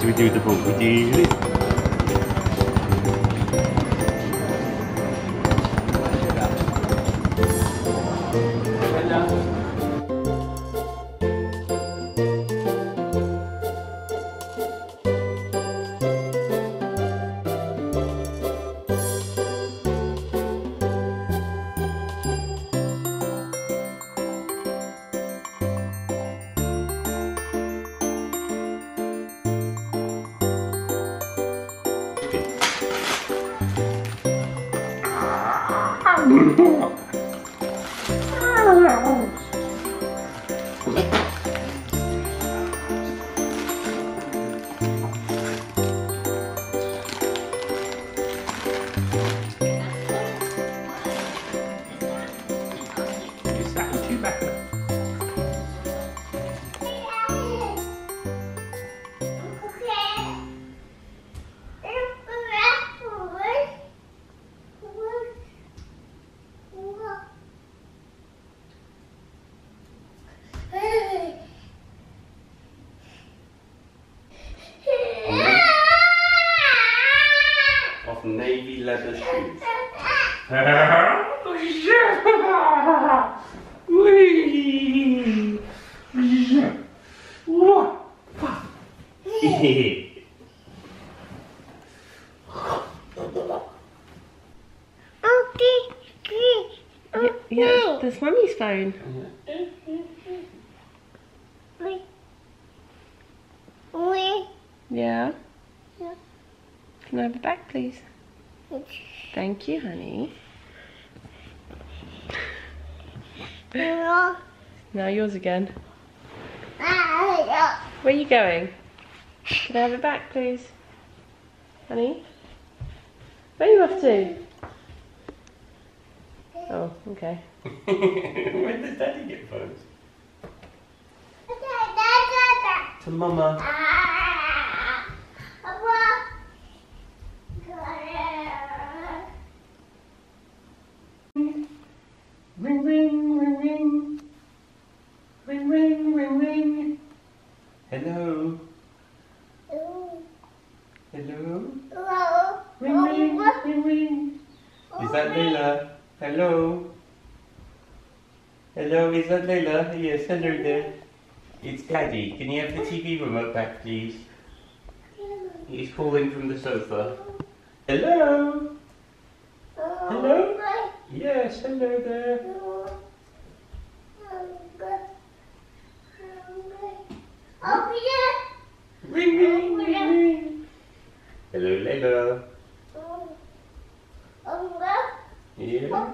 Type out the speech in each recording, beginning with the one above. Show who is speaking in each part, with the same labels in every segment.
Speaker 1: Do we do the book? We do it. Navy leather shoes.
Speaker 2: Yeah, that's Mummy's phone. Yeah? Yeah. Can I have it back, please? Thank you, honey. Now yours again. Where are you going? Can I have it back, please? Honey? Where are you off to? Oh, okay.
Speaker 1: When does Daddy get phones? To Mama. Ring, ring, ring, ring. Ring, ring, ring, ring. Hello. Hello. Ring, ring, ring, ring. Is that Layla? Hello. Hello, is that Layla? Yes, hello there. It's Daddy. Can you have the TV remote back, please? He's calling from the sofa. Hello. Hello? Yes, hello there. Ring, ring, ring, ring. Hello, Layla. Yeah.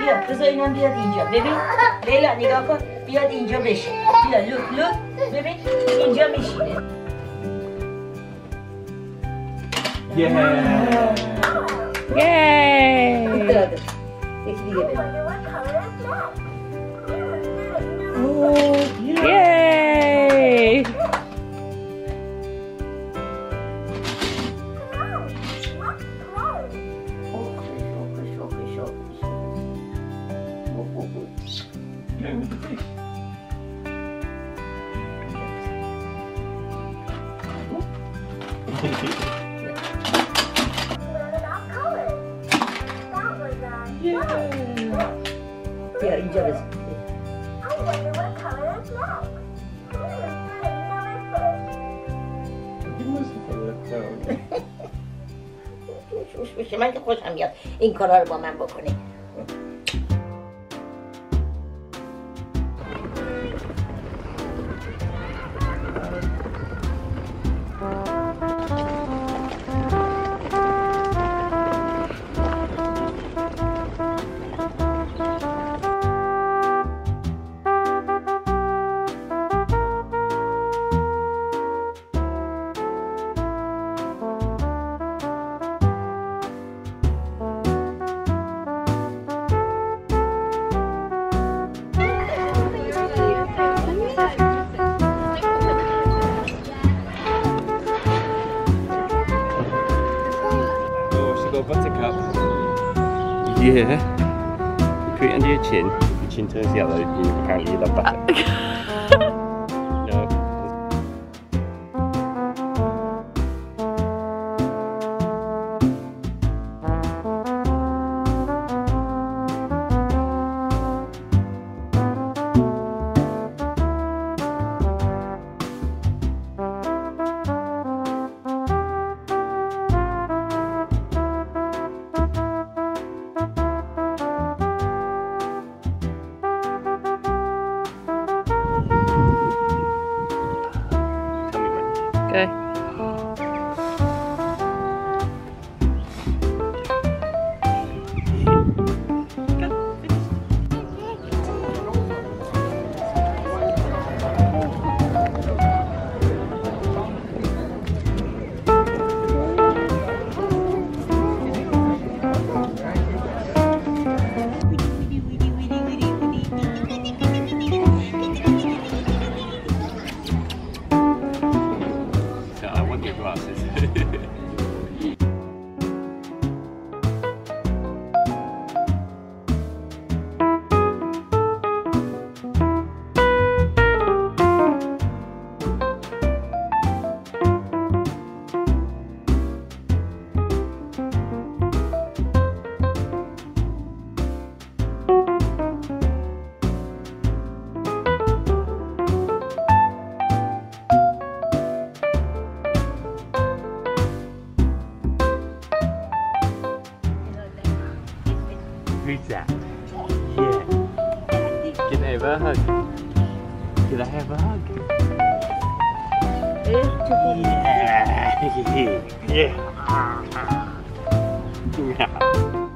Speaker 3: بیا بذار اینم بیاد اینجا. ببین لیلا نگاه کن، بیاد اینجا بشه. بیا لوک ببین اینجا میشینه. یکی دیگه ببین.
Speaker 2: Yay!
Speaker 3: Ya ince bez. من که خوشم میاد این کارا رو با من بکنی.
Speaker 1: Buttercup. Yeah. Put it under your chin. Your chin turns yellow. Apparently you love butter. No.
Speaker 2: Go.
Speaker 1: Who's that? Yeah. Can I have a hug? Can I have a hug? Yeah. Yeah. Yeah.